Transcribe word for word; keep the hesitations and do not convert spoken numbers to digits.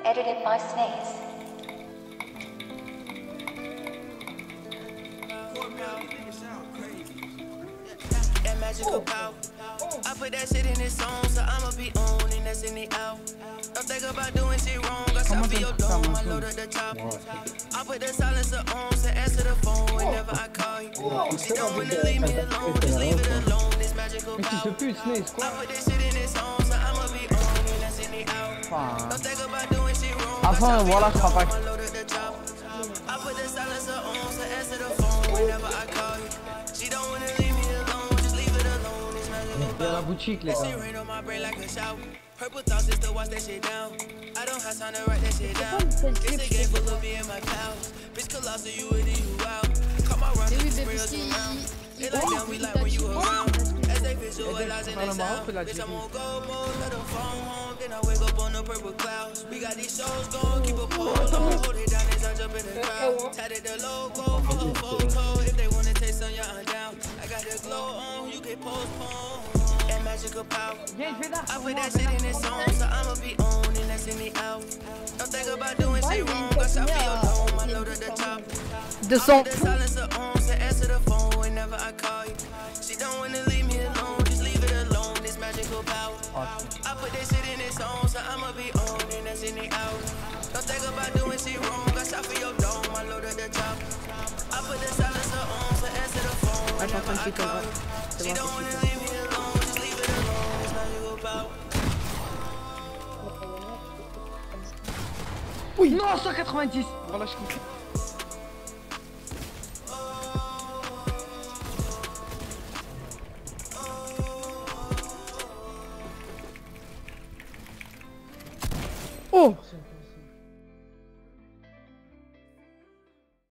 Edited by Snaze. That magical power. I put that shit in this song, so I'ma be on and that's in the out. Don't think about doing shit wrong, I stop for your dome, I load up the top. I put the silencer on, so answer the phone whenever I call you. She don't wanna leave me alone, just leave it alone, this magical power. I put this shit in this song, so I'ma be on and that's in the out. Don't think about doing shit wrong, I stop for your dome, I load up the top. I put the silencer on, so answer the phone whenever I call you. She don't wanna leave me alone, just leave it alone, this magical power. La boutique les gars. Purple thoughts just to watch that shit down. I don't have time to write that shit down. It's a game full of me and my pals. Bitch colossal, you in and you out. Come on, run the spray us around. They like them, we like when you around. As they visualize in the sound. Bitch, I'm on go mode, let them phone home. Then I wake up on the purple clouds. We got these shows going, keep a pole on. Hold it down as I jump in the crowd. Tatted the logo for a photo. If they wanna taste on your I'm down. I got the glow on, you can postpone. Magical power. I put that shit in this song, so I'ma be on and that's in the out. Don't think about doing shit wrong, cause I feel dome, I load at the top. De son. The silencer on, so answer the phone whenever I call you. She don't wanna leave me alone, just leave it alone, this magical power. I put that shit in this song, so I'ma be on and that's in the out. Don't think about doing shit wrong, cause I feel dome, I load at the top. I put the silencer on, so answer the phone whenever I call you. She don't wanna leave me alone. Oui. Non, cent quatre-vingt-dix. Voilà, je clique. Oh.